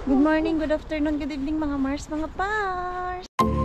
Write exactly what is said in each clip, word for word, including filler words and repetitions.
Good morning, good afternoon, good evening mga Mars, mga Pars!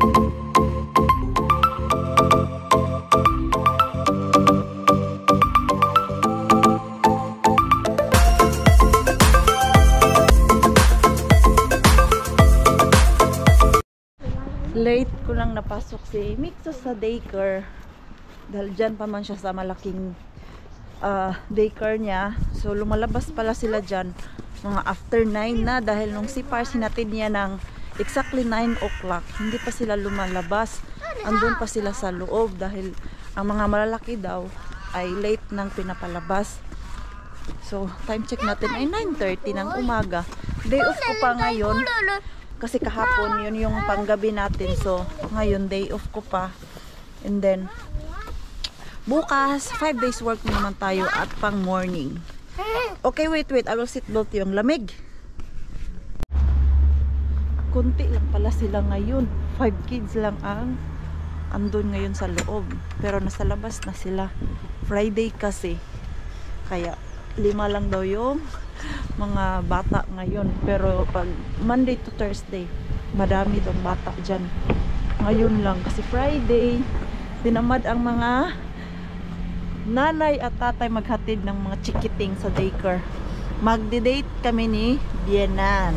Late ko lang napasok si Mixo sa daycare. Dahil dyan pa man siya sa malaking uh, daycare niya. So lumalabas pala sila dyan mga after nine na, dahil nung si Pars hinatid niya ng exactly nine o'clock, hindi pa sila lumalabas. Andun pa sila sa loob dahil ang mga malalaki daw ay late nang pinapalabas. So time check natin ay nine thirty ng umaga. Day off ko pa ngayon kasi kahapon yun yung panggabi natin. So ngayon day off ko pa, and then bukas five days work naman tayo at pang morning. Okay, wait, wait. I will sit both yung lamig. Kunti lang pala sila ngayon. Five kids lang ang andun ngayon sa loob. Pero nasa labas na sila. Friday kasi. Kaya lima lang daw yung mga bata ngayon. Pero pag Monday to Thursday, madami daw bata dyan. Ngayon lang. Kasi Friday, tinamad ang mga nanay at tatay maghatid ng mga chikiting sa daycare. Magdi-date kami ni Bienan.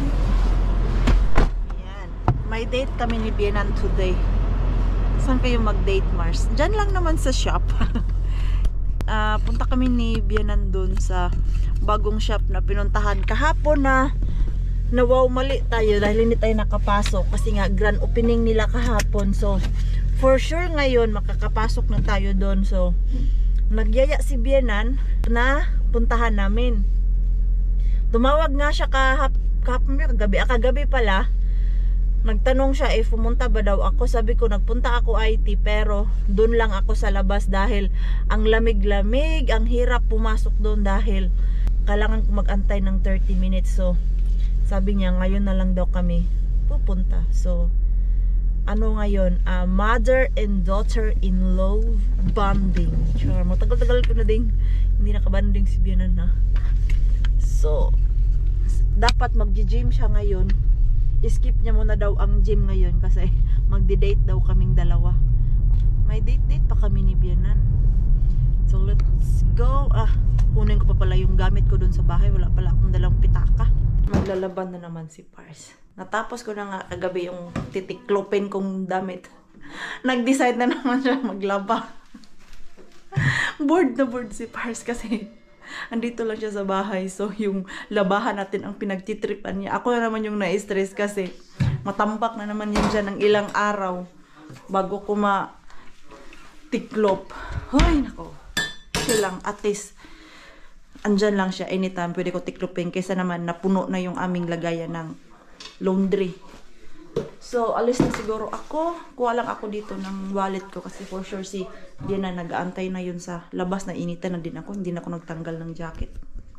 Ayan. May date kami ni Bienan today. Saan kayo mag-date, Mars? Diyan lang naman sa shop. uh, punta kami ni Bienan dun sa bagong shop na pinuntahan kahapon na na wow, mali tayo dahil hindi tayo nakapasok kasi nga grand opening nila kahapon. So for sure ngayon makakapasok na tayo doon. So nagyaya si Bienan na puntahan namin. Tumawag nga siya kahap, kahapon, kagabi, ah, kagabi pala. Nagtanong siya if pumunta ba daw ako. Sabi ko nagpunta ako I T pero dun lang ako sa labas dahil ang lamig-lamig, ang hirap pumasok doon dahil kailangan ko mag-antay ng thirty minutes. So sabi niya ngayon na lang daw kami pupunta. So ano ngayon, uh, mother and daughter-in-law bonding. Sure, matagal-tagal ko na din hindi nakabanding si Bienan na. So dapat mag-gym siya ngayon. Skip niya muna daw ang gym ngayon kasi magdi-date daw kaming dalawa. May date-date pa kami ni Bienan. So let's go. Ah, kunin ko pa pala yung gamit ko dun sa bahay. Wala pala akong dalang pitaka. Maglalaban na naman si Pars. Natapos ko na nga kagabi yung titiklopin kong damit. Nag-decide na naman siya maglaba. Bored na bored si Pars kasi andito lang siya sa bahay. So yung labahan natin ang pinagtitripan niya. Ako na naman yung na-stress kasi matambak na naman yun dyan ng ilang araw bago ko ma-tiklop. Hoy, nako. Siya lang, at least andyan lang siya anytime pwede ko tiklopin kaysa naman napuno na yung aming lagayan ng laundry. So alis na siguro ako. Kuha lang ako dito ng wallet ko kasi for sure si Bienan nag-aantay na yun sa labas. Na initan na din ako. Hindi na ako nagtanggal ng jacket.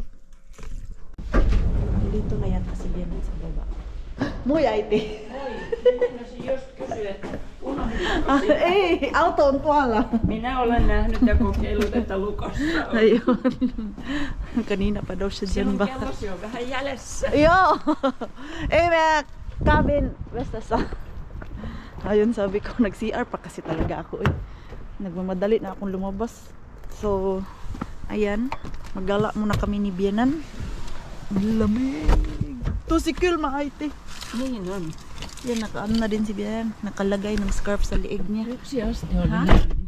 Dito na yan kasi Bienan sa baba. Muy aite. Ei, auto on tuolla. Minä olen nähnyt ja kokeillut, että Lukassa on. Ayun. Kanina pa daw siya dyan ba? Sinun kellosi on vähän jäljessä. Joo. Ei me cabin basta sa. Ayun, sabi ko nag-C R pa kasi talaga ako eh. Nagmamadali na akong lumabas. So, ayan. Maggala muna kami ni Bienan. Lamig. To si Kul maaite. Niin on. Yan, naka-ano na din si Bienan. Nakalagay ng scarf sa liig niya. Yksi asti oli. Ha?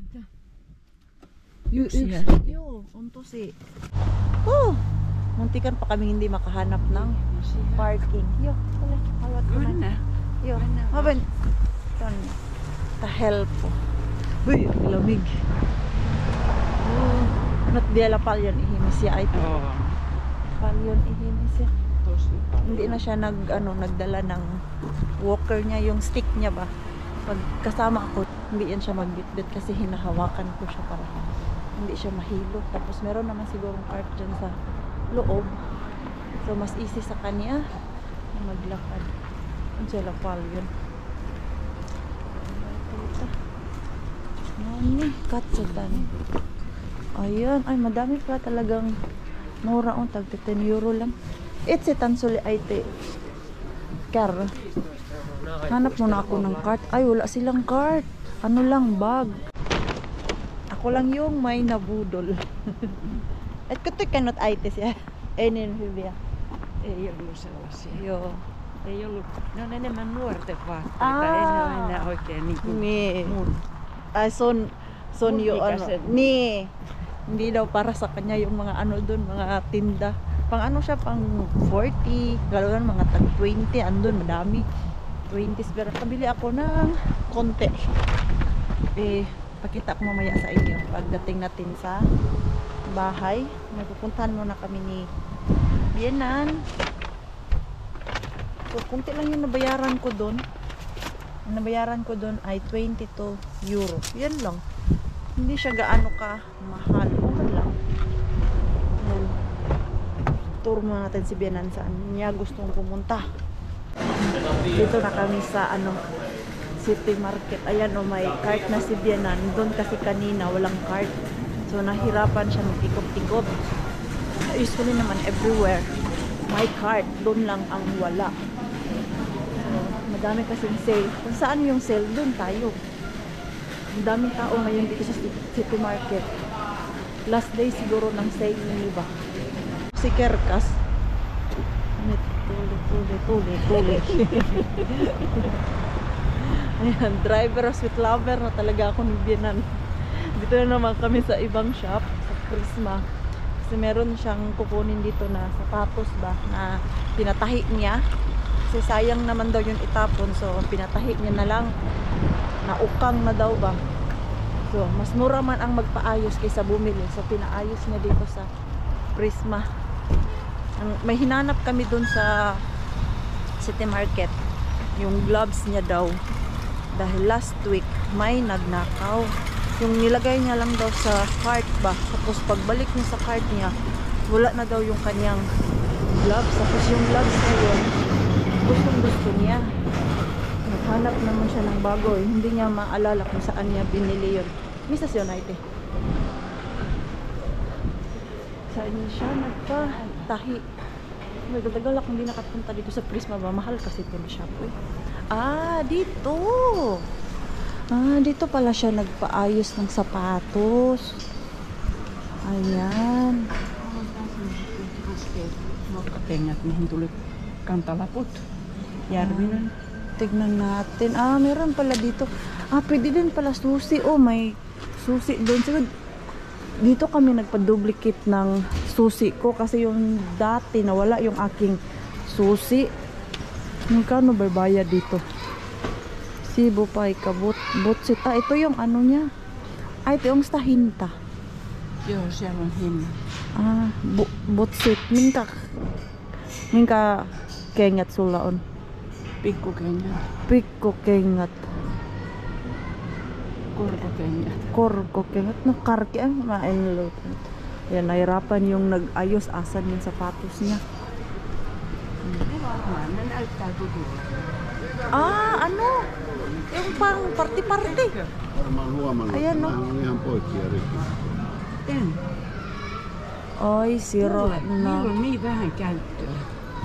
Yksi asti. Yo, unto si. Oh, muntikan pa kami hindi makahanap ng parking. Yo, wala. Hawat ko Kyllä. na. Yo, Mennään. haben. Ton. Ta-help po. Uy, lamig. Oh, not diala palyon ihimis siya ay. Oo. Palyon ihimis siya. Tosi. Hindi na siya nag ano nagdala ng walker niya, yung stick niya ba. Pag kasama ako, hindi yan siya magbitbit kasi hinahawakan ko siya para hindi siya mahilo. Tapos meron naman sigurong park dyan sa loob. So mas easy sa kanya na maglakad. Ang sila palyon. Nani, katsudan. Ayan, ay madami pa talagang mura on, tag ten euro lang. It's a tansuli ay te. sticker. Hanap muna ako ng cart. Ay, wala silang cart. Ano lang, bag. Ako lang yung may nabudol. At kutoy kanot aites ya. Ennen hyviä. Ei ollut sellaisia. Joo. Ei ollut, ne on enemmän nuorten vaatteita, Aa. ei ne ole enää oikein niin kuin Niin. mun. Ay, son, son Mun yung ano. ikäisen. Ni. Hindi daw para sa kanya yung mga ano doon, mga tinda. Pang ano siya, pang forty. Lalo na mga tag twenty. Andun, madami. twenties. Pero kabili ako ng konti. Eh, pakita ko mamaya sa inyo. Pagdating natin sa bahay, magpupuntahan muna kami ni Bienan. So, kunti lang yung nabayaran ko doon. Ang nabayaran ko doon ay twenty-two euro. Yan lang. Hindi siya gaano ka mahal. Okay lang. Yan. Tour muna natin si Bienan saan niya gustong pumunta. Dito na kami sa ano City Market. Ayan o, may cart na si Bienan. Doon kasi kanina walang cart. So nahirapan siya mag-ikot-ikot. Usually naman everywhere may cart. Doon lang ang wala. So madami kasing sale. Kung saan yung sale, doon tayo. Ang daming tao ngayon dito sa City Market. Last day siguro ng sale ng iba. Si Kerkas. Tuli, tuli, tuli, tuli. Ayan, driver of sweet lover na talaga ako ni Bienan. Dito na naman kami sa ibang shop, sa Prisma. Kasi meron siyang kukunin dito na sapatos ba, na pinatahi niya. Kasi sayang naman daw yung itapon, so pinatahi niya na lang. Naukang na daw ba. So, mas mura man ang magpaayos kaysa bumili. So, pinaayos niya dito sa Prisma. Ang, may hinanap kami dun sa City Market. Yung gloves niya daw. Dahil last week, may nagnakaw. Yung nilagay niya lang daw sa cart ba. Tapos pagbalik niya sa cart niya, wala na daw yung kanyang gloves. Tapos yung gloves na yun, gustong gusto niya. Naghanap naman siya ng bago. Eh. Hindi niya maalala kung saan niya binili yun. Misas yun, Aite. Saan niya siya nagpa-tahi. Nagdadagal akong hindi nakapunta dito sa Prisma ba. Mahal kasi ito na shop eh. Ah, dito. Ah, dito pala siya nagpaayos ng sapatos. Ayan. Mokkakengät, mihin tuli kantalaput. Järvinen. Tignan natin. Ah, meron pala dito. Ah, pwede din pala susi. Oh, may susi doon. Siguro, dito kami nagpa-duplicate ng susi ko kasi yung dati nawala yung aking susi. Magkano ba bayad dito? Sibo pa ikabot. Botsit. Ah, ito yung ano niya. Ah, ito yung stahinta. Joo, siellä on hinna. Ah, bu botsit. Minkä, minkä kengät sulla on? Pikkukengät, Pikkukengät. korkokengät. Korkokengät. No, karki. Ah, ma en luto. Yan, nahirapan yung nag-ayos asan yung sapatos niya. Ne varmaan, ne näyttää tutulta. Ah, ano? Yung pang party-party. Varmaan huomannut, Ayan, että no. nämä on ihan poikki ja rikki. En. Oi, siro Mulle, niillä na. on niin vähän käyttöä.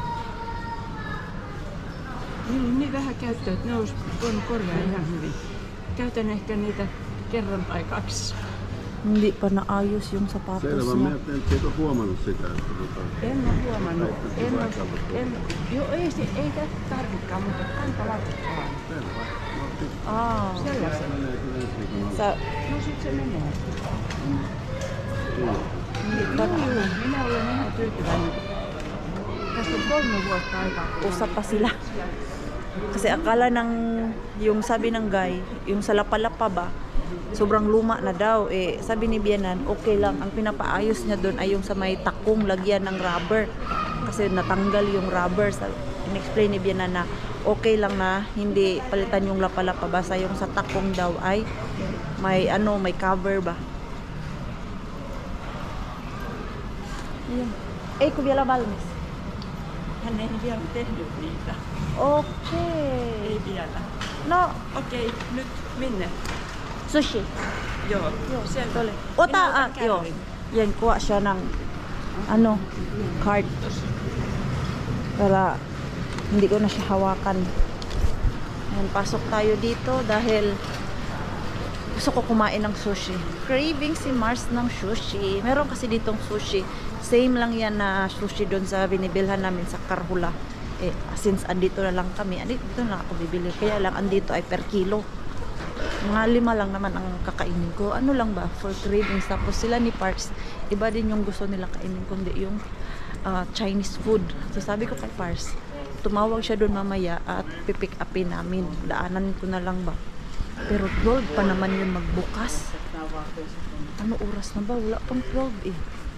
Niillä on niin vähän käyttöä, että ne olisi voinut korjaa ihan hyvin. Käytän ehkä niitä kerran tai kaksi. Hindi pa naayos yung sapatos Selvä, niya. mä en eikö huomannut sitä, että tota, En ole huomannut. Näyttäisi En, vaikka ole, tuolla. en, joo, ei, se, ei tästä tarvikaan, mutta kantalaput vaan. selvä. No, sit Ah, Sellaisen. menee kyllä ensi viikon alla. sa No sit se menee. Joo. hindi pa Joo, na. joo, minä olen ihan tyytyväinen. Tästä on kolme vuotta aikaa. kun Usap pa sila. Kasi akala ng, yung sabi ng guy, yung sa lapalapa ba, sobrang luma na daw. Eh, sabi ni Bienan, okay lang. Ang pinapaayos niya doon ay yung sa may takong lagyan ng rubber. Kasi natanggal yung rubber. Sa, in-explain ni Bienan na okay lang na hindi palitan yung lapalapa. Basta yung sa takong daw ay may ano, may cover ba. Ayan. Eh, kubya la valmis. Hän ei vielä tehnyt niitä. Okay. Ei vielä. No, Okei, nyt minne? sushi. Joo, Joo, sieltä. tole. Minä Ota, otan ah, joo. kärrin. Yan, kuha siya ng, ano, card. Para, hindi ko na siya hawakan. Ayan, pasok tayo dito dahil gusto ko kumain ng sushi. Craving si Mars ng sushi. Meron kasi ditong sushi. Same lang yan na sushi doon sa binibilhan namin sa Karhula. Eh, since andito na lang kami, andito na ako bibili. Kaya lang andito ay per kilo. Mga lima lang naman ang kakainin ko. Ano lang ba? For cravings. Tapos sila ni Parks, iba din yung gusto nila kainin, kundi yung uh, Chinese food. So sabi ko kay Parks, tumawag siya doon mamaya at pipick upin namin. Daanan ko na lang ba? Pero twelve pa naman yun magbukas. Ano oras na ba? Wala pang twelve eh.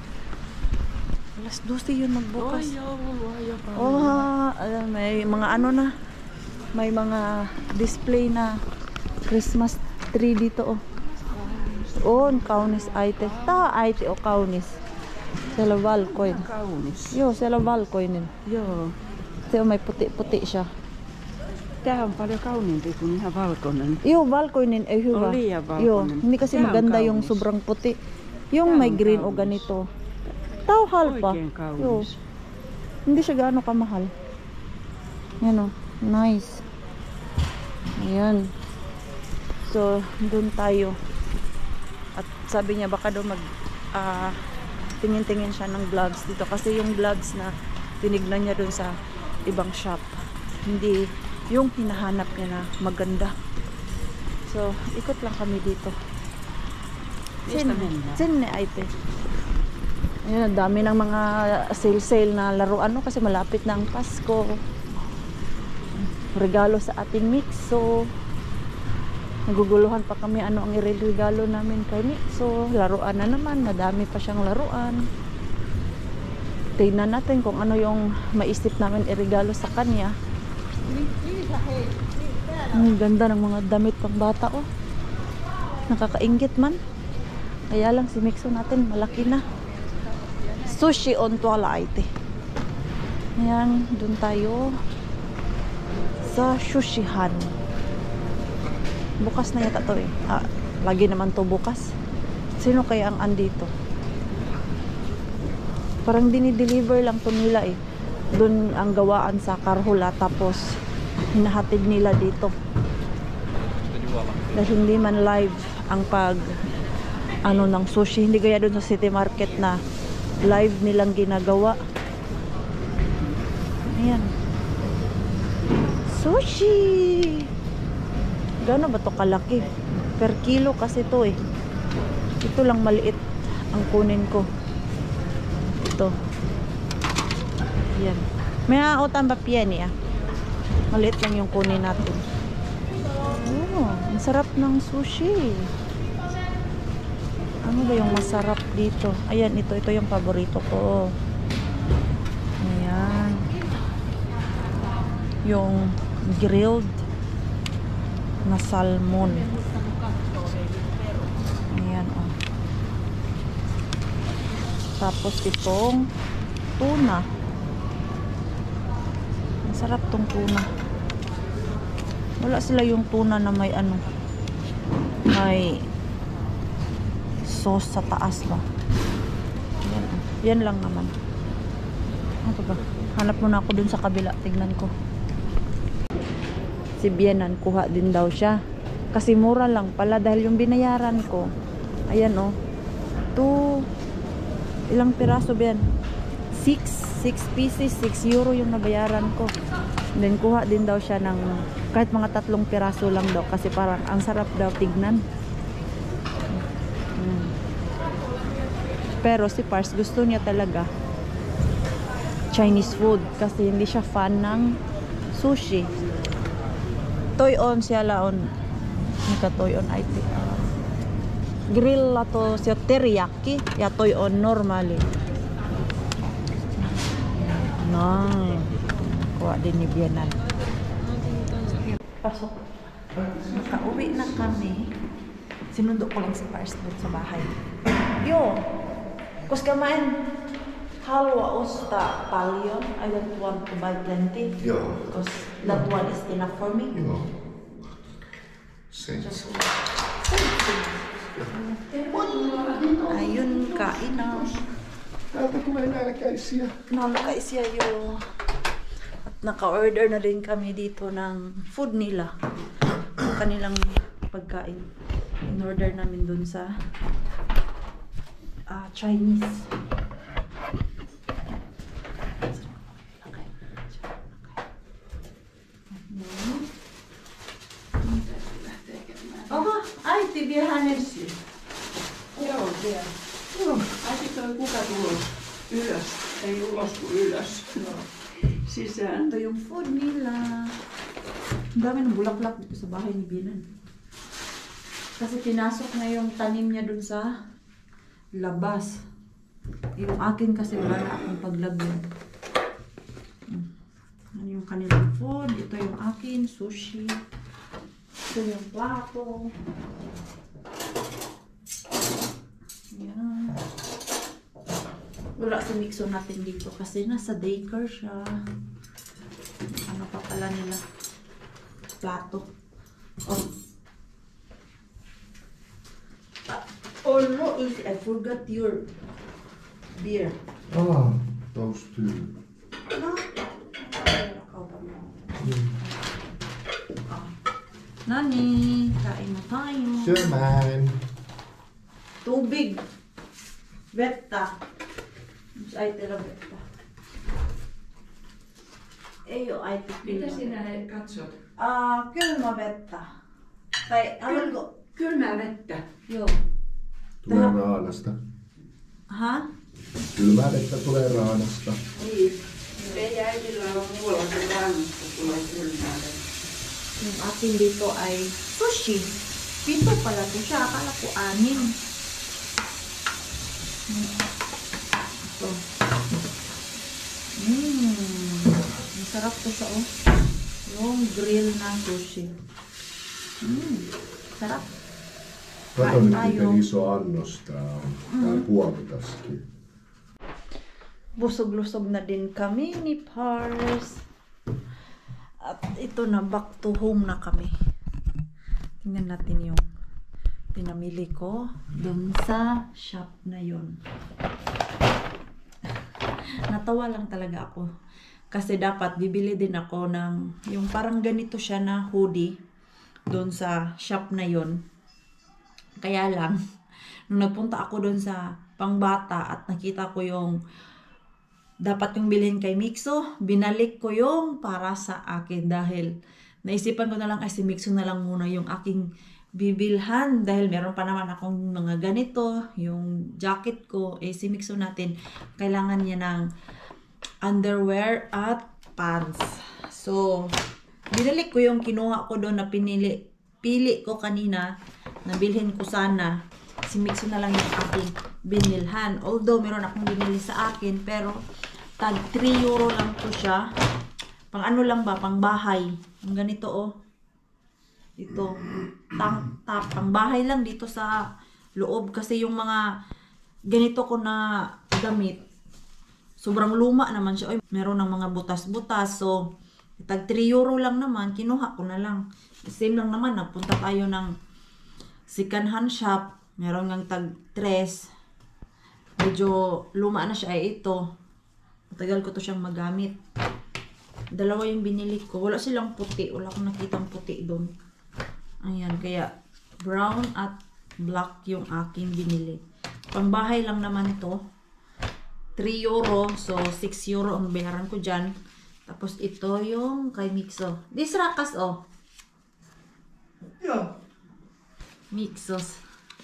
Alas twelve yun magbukas. Oh, alam, may mga ano na. May mga display na Christmas tree dito oh. Oh, kaunis aite. Ta aite o kaunis. Sila valkoin. Kaunis. Joo, siellä on valkoinen. Joo. Se on may puti-puti siya. Tää on paljon kauniimpi kuin ihan valkoinen. Joo, valkoinen ei hyvä. On liian valkoinen. Joo, hindi kasi Tää on maganda yung kaunis. sobrang puti. Yung Tää may on green o kaunis. ganito. Tao halpa. Oikein kaunis. Joo. Hindi siya gaano kamahal. Yan o. Nice. Ayan. So, doon tayo. At sabi niya baka daw mag ah, tingin-tingin siya ng vlogs dito. Kasi yung vlogs na tinignan niya doon sa ibang shop, hindi yung hinahanap niya na maganda. So, ikot lang kami dito. Mistä mennään? Sinne, Aite. Ayan, ang dami ng mga sale-sale na laruan, no? Kasi malapit na ang Pasko. Regalo sa ating Mixo. Naguguluhan pa kami ano ang iregalo namin kay Mixo. Laruan na naman, madami pa siyang laruan. Tingnan natin kung ano yung maisip namin iregalo sa kanya. Ang ganda ng mga damit pang bata oh. Nakakainggit man. Kaya lang si Mixo natin malaki na. Sushi on tuwala Aite. Ayan, dun tayo sa Sushihan. Bukas na yata to eh. Ah, lagi naman to bukas. Sino kaya ang andito? Parang dinideliver lang to nila eh. Doon ang gawaan sa Karhula tapos hinahatid nila dito. Dahil hindi man live ang pag ano ng sushi. Hindi gaya doon sa City Market na live nilang ginagawa. Ayan. Sushi! Gano ba to kalaki? Per kilo kasi to eh. Ito lang maliit ang kunin ko. Ito. Yan. May autan ba piyan ah? Maliit lang yung kunin natin. Oh, ang sarap ng sushi. Ano ba yung masarap dito? Ayan, ito. Ito yung paborito ko. Ayan. Yung grilled na salmon. Ayan, oh. Tapos itong tuna. Ang sarap tong tuna. Wala sila yung tuna na may ano, may sauce sa taas ba. Yan, oh. Yan lang naman. Ano ba? Hanap muna ako dun sa kabila. Tignan ko. Si Bianan, kuha din daw siya. Kasi mura lang pala dahil yung binayaran ko. Ayan oh. Two, ilang piraso ba yan? Six, six pieces, six euro yung nabayaran ko. And then kuha din daw siya ng kahit mga tatlong piraso lang daw. Kasi parang ang sarap daw tignan. Hmm. Pero si Pars gusto niya talaga Chinese food. Kasi hindi siya fan ng sushi. Toy on siya laon. Nika toy on I think. Uh, grill la to siya teriyaki. Ya toy on normally. Nang. Kuha din ni Bianan. Pasok. Nakauwi na kami. Sinundo ko lang si Pars doon sa bahay. Yo! Kus kamain halwa usta palyon. I don't want to buy plenty. Joo. Because that one is enough for me. Joo. Sen. Ayun, kain na. Täältä tulee nälkäisiä. Nalkaisia jo. At naka-order na din kami dito ng food nila. Ang kanilang pagkain. In-order namin dun sa ah, Chinese. Okay. Oho, ay, tibihanes. Joo, siellä. Ai sitten oli kuka tulos? Ylös. Ei ulos kuin ylös. No. Sisään. Ito yung food nila. Ang dami ng bulaklak dito sa bahay ni Binan. Kasi pinasok na yung tanim niya dun sa labas. Yung akin kasi wala na akong paglagyan. Hmm. Ano yung kanilang food? Ito yung akin, sushi. Ito yung plato. Yan. Wala si Mixo natin dito kasi nasa daycare siya. Ano pa pala nila? Plato. Oh. Ah, oh no, I forgot your beer. Ah, those two. No? Ah. Nani, kain na tayo. Syömään. Tubig. Vetta. Ay, tila vetta. Ei oo äiti Mitä kylmä. sinä katsot? Ah, kylmä vettä. Tai haluatko? Kylmää vettä. Joo. Tulee raanasta. Aha. Kylmää vettä tulee raanasta. Niin. Ei äidillä ole muualla kuin rannasta tulee kylmää vettä. Yung akin dito ay sushi. Pito pala to siya. Akala ko anim. Ito. Mmm. Masarap to siya oh. Yung grill na sushi. Mmm. Sarap. Kato Kain nyt tayo. miten iso annos tää on. Tää on puolitaskin. Busog-lusog na din kami ni Pars. At ito na, back to home na kami. Tingnan natin yung pinamili ko dun sa shop na yun. Natawa lang talaga ako. Kasi dapat bibili din ako ng yung parang ganito siya na hoodie dun sa shop na yun. Kaya lang, nung nagpunta ako dun sa pangbata at nakita ko yung dapat yung bilhin kay Mixo, binalik ko yung para sa akin dahil naisipan ko na lang ay si Mixo na lang muna yung aking bibilhan dahil meron pa naman akong mga ganito, yung jacket ko, eh si Mixo natin kailangan niya ng underwear at pants. So, binalik ko yung kinuha ko doon na pinili, pili ko kanina na bilhin ko sana. Si Mixo na lang yung aking binilhan. Although meron akong binili sa akin pero tag three euro lang to siya. Pang ano lang ba? Pang bahay. Ang ganito oh. Ito. Tank top. Pang bahay lang dito sa loob. Kasi yung mga ganito ko na damit. Sobrang luma naman siya. Oy, meron ng mga butas-butas. So, tag three euro lang naman. Kinuha ko na lang. Same lang naman. Nagpunta tayo ng second hand shop. Meron ngang tag tres. Medyo luma na siya. Ay ito. Matagal ko to siyang magamit. Dalawa yung binili ko. Wala silang puti. Wala akong nakitang puti doon. Ayan. Kaya brown at black yung aking binili. Pangbahay lang naman to. three euro. So, six euro ang bayaran ko dyan. Tapos ito yung kay Mixo. This rakas oh. Yeah. Mixos.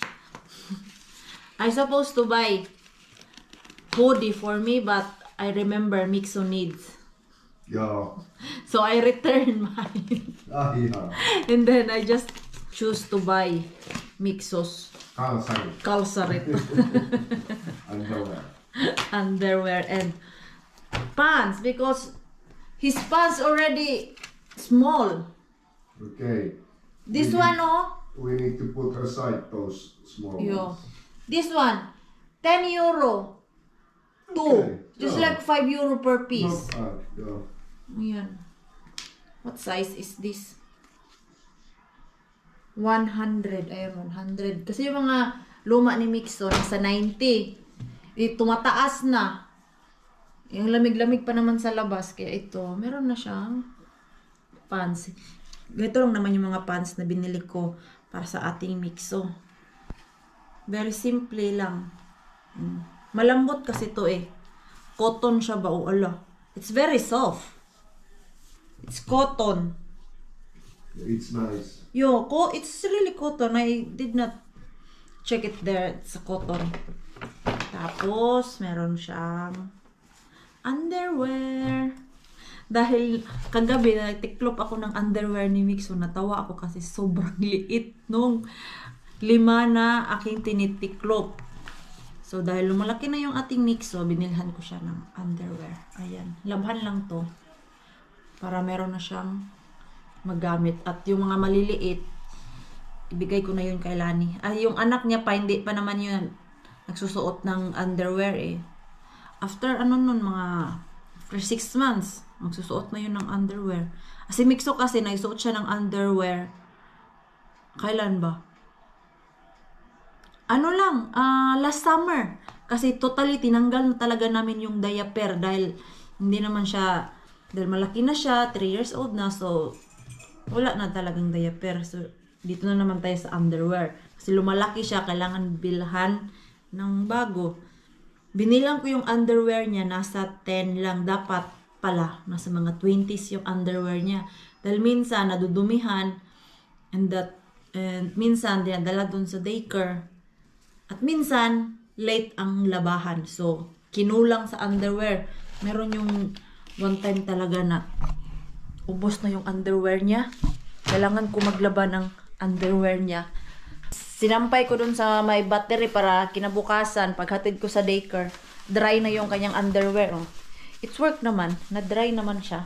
I supposed to buy hoodie for me but I remember Mixo needs. Joo. So I returned mine. Ah, ihan. And then I just choose to buy Mixos Kalsari. calcerit Underwear. underwear and pants because his pants already small. Okay. This Mhm. one oh. We need to put aside those small Yo. ones. This one ten euro. Two. Okay, Just yeah. like five euro per piece. Not bad, yeah. Ayan. What size is this? one hundred. Ayan, one hundred. Kasi yung mga luma ni Mixo, nasa ninety. Eh, tumataas na. Yung lamig-lamig pa naman sa labas, kaya ito, meron na siyang pants. Ito lang naman yung mga pants na binili ko para sa ating mixo. Very simple lang. Mm. Malambot kasi to eh. Cotton siya ba? O ala. It's very soft. It's cotton. It's nice. Yo, ko, it's really cotton. I did not check it there. It's a cotton. Tapos, meron siyang underwear. Dahil kagabi, nagtiklop ako ng underwear ni Mixo. Natawa ako kasi sobrang liit nung lima na aking tinitiklop. So, dahil lumalaki na yung ating Mixo, binilhan ko siya ng underwear. Ayan. Labhan lang to. Para meron na siyang magamit. At yung mga maliliit, ibigay ko na yun kay Lani. Ah, yung anak niya pa, hindi pa naman yun nagsusuot ng underwear eh. After ano nun, mga for six months, magsusuot na yun ng underwear. Kasi Mixo kasi, nagsuot siya ng underwear. Kailan ba? Ano lang, uh, last summer. Kasi totally, tinanggal na talaga namin yung diaper dahil hindi naman siya, dahil malaki na siya, three years old na, so wala na talagang diaper. So, dito na naman tayo sa underwear. Kasi lumalaki siya, kailangan bilhan ng bago. Binilang ko yung underwear niya, nasa ten lang. Dapat pala, nasa mga twenties yung underwear niya. Dahil minsan, nadudumihan, and that, and minsan, dinadala dun sa daycare. At minsan, late ang labahan. So, kinulang sa underwear. Meron yung one time talaga na ubos na yung underwear niya. Kailangan ko maglaba ng underwear niya. Sinampay ko dun sa may battery para kinabukasan, paghatid ko sa daycare, dry na yung kanyang underwear. Oh. It's work naman. Na-dry naman siya.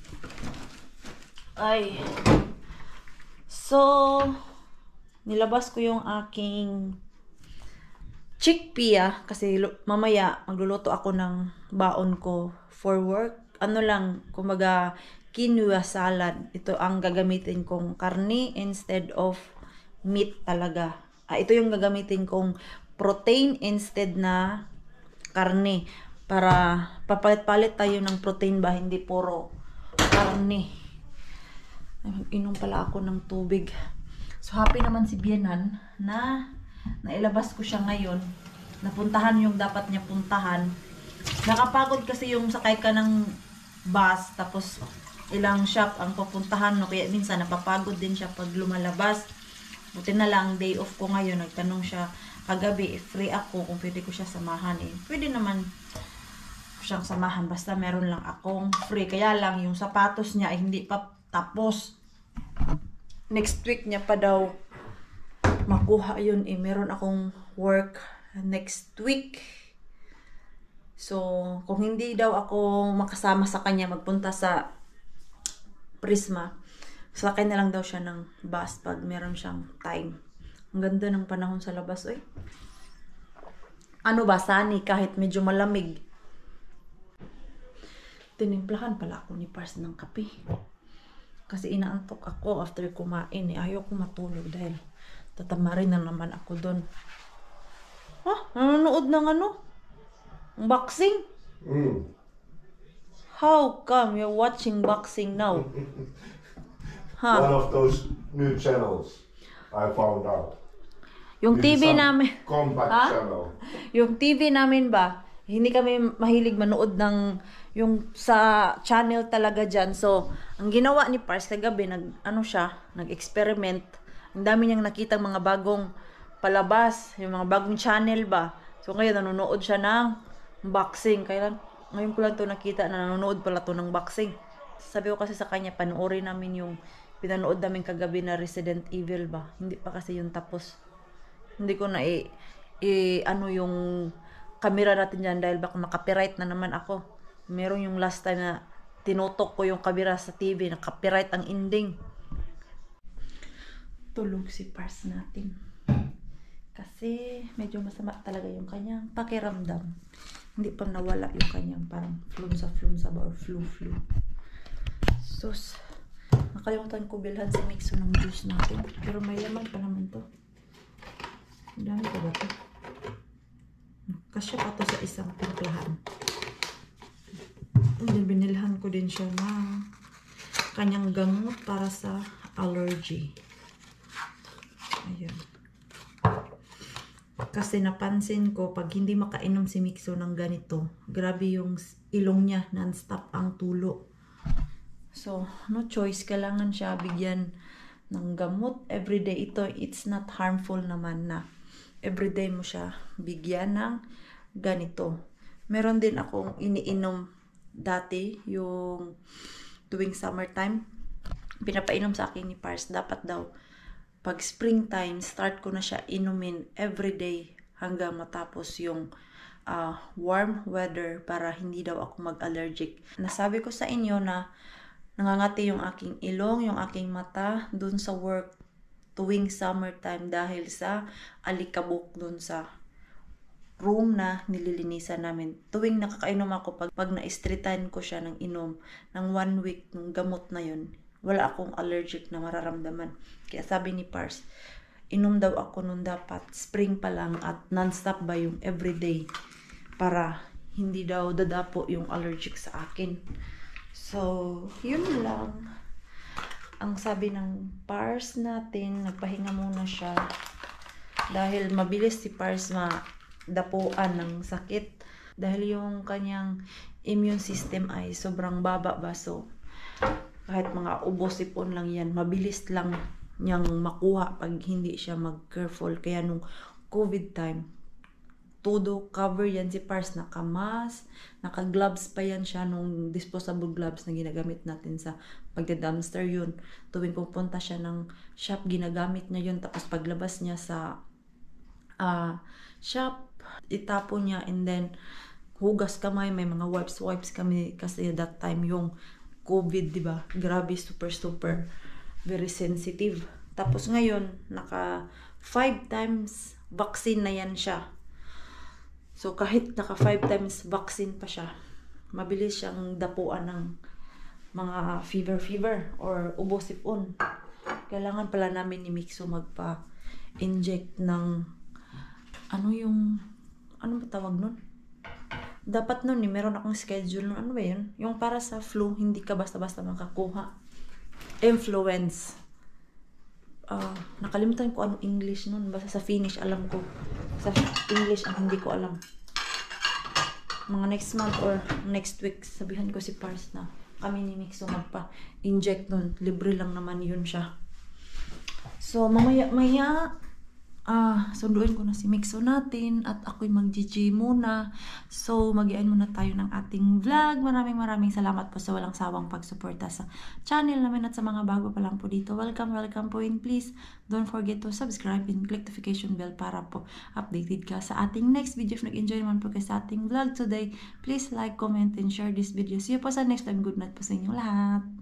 Ay. So, nilabas ko yung aking chickpea ah, kasi mamaya magluluto ako ng baon ko for work. Ano lang, kumaga quinoa salad. Ito ang gagamitin kong karne instead of meat talaga. Ah, ito yung gagamitin kong protein instead na karne. Para papalit-palit tayo ng protein ba, hindi puro karne. Inom pala ako ng tubig. So happy naman si Bienan na nailabas ko siya ngayon. Napuntahan yung dapat niya puntahan. Nakapagod kasi yung sakay ka ng bus, tapos ilang shop ang papuntahan, no? Kaya minsan napapagod din siya pag lumalabas. Buti na lang day off ko ngayon. Nagtanong siya kagabi if free ako, kung pwede ko siya samahan eh. Pwede naman siyang samahan basta meron lang akong free. Kaya lang yung sapatos niya ay hindi pa tapos. Next week niya pa daw makuha yun eh. Meron akong work next week. So, kung hindi daw ako makasama sa kanya magpunta sa Prisma, sakay na lang daw siya ng bus pag meron siyang time. Ang ganda ng panahon sa labas, oy. Ano ba, sunny kahit medyo malamig. Tinimplahan pala ako ni Pars ng kape. Kasi inaantok ako after kumain eh. Ayaw ko matulog dahil tatamarin na naman ako doon. Ha? Nanonood ng ano? Boxing? Mm. How come you're watching boxing now? Huh? One of those new channels I found out. Yung T V Some namin, Combat Ha? channel. yung T V namin ba, hindi kami mahilig manood ng yung sa channel talaga dyan. So, ang ginawa ni Pars kagabi, nag, ano siya, nag-experiment. Ang dami niyang nakita mga bagong palabas, yung mga bagong channel ba. So, ngayon nanonood siya ng boxing. Kaya ngayon ko lang to nakita na nanonood pala to ng boxing. Sabi ko kasi sa kanya, panoorin namin yung pinanood namin kagabi na Resident Evil ba. Hindi pa kasi yung tapos. Hindi ko na i, i ano yung camera natin dyan dahil baka makapiright na naman ako. Meron yung last time na tinutok ko yung camera sa T V, na copyright ang ending. Tulog si Pars natin. Kasi medyo masama talaga yung kanyang pakiramdam. Hindi pa nawala yung kanyang parang flunsa-flunsa ba or flu-flu. Sus, nakalimutan ko bilhan si Mixo ng juice natin. Pero may laman pa naman to. Ang dami pa ba ito? Kasya pa to sa isang timplahan. Then, binilhan ko din siya ng kanyang gamot para sa allergy. Ayan. Kasi napansin ko, pag hindi makainom si Mikso ng ganito, grabe yung ilong niya, non-stop ang tulo. So, no choice, kailangan siya bigyan ng gamot everyday. Ito, it's not harmful naman na everyday mo siya bigyan ng ganito. Meron din akong iniinom dati, yung tuwing summertime, pinapainom sa akin ni Pars, dapat daw pag springtime, start ko na siya inumin everyday hanggang matapos yung uh, warm weather para hindi daw ako mag-allergic. Nasabi ko sa inyo na nangangati yung aking ilong, yung aking mata dun sa work tuwing summertime dahil sa alikabok dun sa room na nililinisan namin. Tuwing nakakainom ako, pag, pag na-streetan ko siya ng inom ng one week ng gamot na yun, wala akong allergic na mararamdaman. Kaya sabi ni Pars, inom daw ako nun dapat spring pa lang at non-stop ba yung everyday para hindi daw dadapo yung allergic sa akin. So, yun lang. Ang sabi ng Pars natin, nagpahinga muna siya dahil mabilis si Pars madapuan ng sakit dahil yung kanyang immune system ay sobrang baba ba. So, kahit mga ubo-sipon lang yan, mabilis lang niyang makuha pag hindi siya mag-careful. Kaya nung COVID time, todo cover yan si Pars, naka-mask, naka-gloves pa yan siya, nung disposable gloves na ginagamit natin sa pagda-dumpster yun. Tuwing pupunta siya ng shop, ginagamit niya yun. Tapos paglabas niya sa uh, shop, itapon niya, and then hugas kamay, may mga wipes-wipes kami kasi that time yung COVID, di ba? Grabe, super super very sensitive. Tapos ngayon, naka five times vaccine na yan siya. So kahit naka five times vaccine pa siya, mabilis siyang dapuan ng mga fever fever or ubo-sipon. Kailangan pala namin ni Mikso magpa-inject ng ano yung ano ba tawag nun? Dapat nun, eh, meron akong schedule nun. Ano ba yun? Yung para sa flu, hindi ka basta-basta makakuha. Influence. Uh, nakalimutan ko anong English nun. Basta sa Finnish, alam ko. Sa English, ang hindi ko alam. Mga next month or next week, sabihan ko si Pars na kami ni Mikso magpa-inject nun. Libre lang naman yun siya. So, mamaya-maya, Ah, sunduin ko na si Mikso natin at ako'y mag-G G muna. So, mag-ian muna tayo ng ating vlog. Maraming maraming salamat po sa walang sawang pagsuporta sa channel namin at sa mga bago pa lang po dito. Welcome, welcome po, and please don't forget to subscribe and click notification bell para po updated ka sa ating next video. If nag-enjoy naman po kayo sa ating vlog today, please like, comment, and share this video. See you po sa next time. Good night po sa inyong lahat.